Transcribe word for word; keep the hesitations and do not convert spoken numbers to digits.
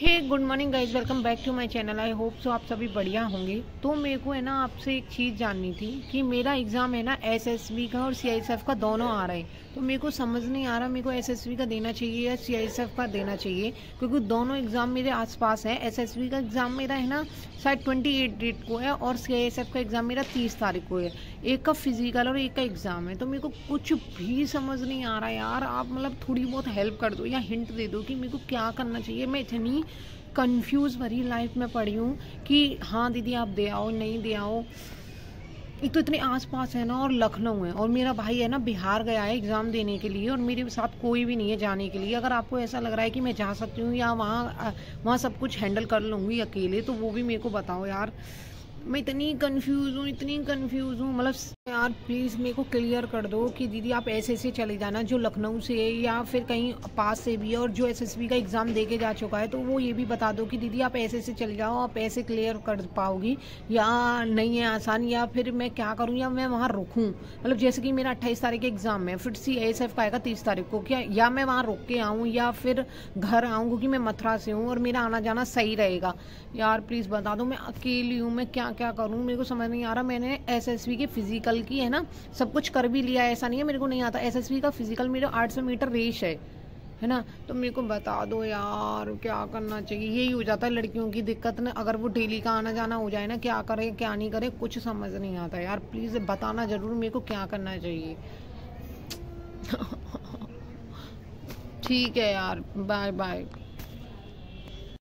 Hey good morning guys, welcome back to my channel. I hope so आप सभी बढ़िया होंगे। तो मेरे को है ना आपसे एक चीज़ जाननी थी कि मेरा एग्ज़ाम है ना एसएसबी का और सीआईएसएफ का दोनों आ रहा है। तो मेरे को समझ नहीं आ रहा मेरे को एसएसबी का देना चाहिए या सीआईएसएफ का देना चाहिए, क्योंकि दोनों एग्ज़ाम मेरे आसपास है। एसएसबी का एग्ज़ाम मेरा है ना शायद ट्वेंटी एट डेट को है और सीआईएसएफ का एग्ज़ाम मेरा तीस तारीख को है। एक का फिजिकल और एक का एग्ज़ाम है। तो मेरे को कुछ भी समझ नहीं आ रहा यार। आप मतलब थोड़ी बहुत हेल्प कर दो या हिंट दे दो कि मेरे को क्या करना चाहिए। मैं इतनी कंफ्यूज भरी लाइफ में पड़ी हूँ कि हाँ दीदी आप दे आओ, नहीं दे आओ। एक तो इतने आसपास है ना और लखनऊ है और मेरा भाई है ना बिहार गया है एग्ज़ाम देने के लिए और मेरे साथ कोई भी नहीं है जाने के लिए। अगर आपको ऐसा लग रहा है कि मैं जा सकती हूँ या वहाँ वहाँ सब कुछ हैंडल कर लूँगी अकेले, तो वो भी मेरे को बताओ यार। मैं इतनी कंफ्यूज हूँ, इतनी कंफ्यूज हूँ। मतलब यार प्लीज़ मेरे को क्लियर कर दो कि दीदी आप ऐसे ऐसे चले जाना, जो लखनऊ से है या फिर कहीं पास से भी है और जो एसएसबी का एग्ज़ाम दे के जा चुका है, तो वो ये भी बता दो कि दीदी आप ऐसे ऐसे चले जाओ, आप ऐसे क्लियर कर पाओगी या नहीं है आसान, या फिर मैं क्या करूँ या मैं वहाँ रुकूँ। मतलब जैसे कि मेरा अट्ठाईस तारीख का एग्ज़ाम है, फिर सी एस एफ का आएगा तीस तारीख को, क्या या मैं वहाँ रुक के आऊँ या फिर घर आऊँ, क्योंकि मैं मथुरा से हूँ और मेरा आना जाना सही रहेगा। यार प्लीज़ बता दो, मैं अकेली हूँ, मैं क्या क्या करूँ मेरे को समझ नहीं आ रहा। मैंने एसएसबी के फिजिकल की है ना सब कुछ कर भी लिया है, ऐसा नहीं है मेरे को नहीं आता। एसएसबी का फिजिकल मेरे आठ सौ मीटर रेस है है ना। तो मेरे को बता दो यार क्या करना चाहिए। यही हो जाता है लड़कियों की दिक्कत ना, अगर वो डेली का आना जाना हो जाए ना, क्या करे क्या नहीं करे कुछ समझ नहीं आता यार। प्लीज़ बताना ज़रूर मेरे को क्या करना चाहिए। ठीक है यार, बाय बाय।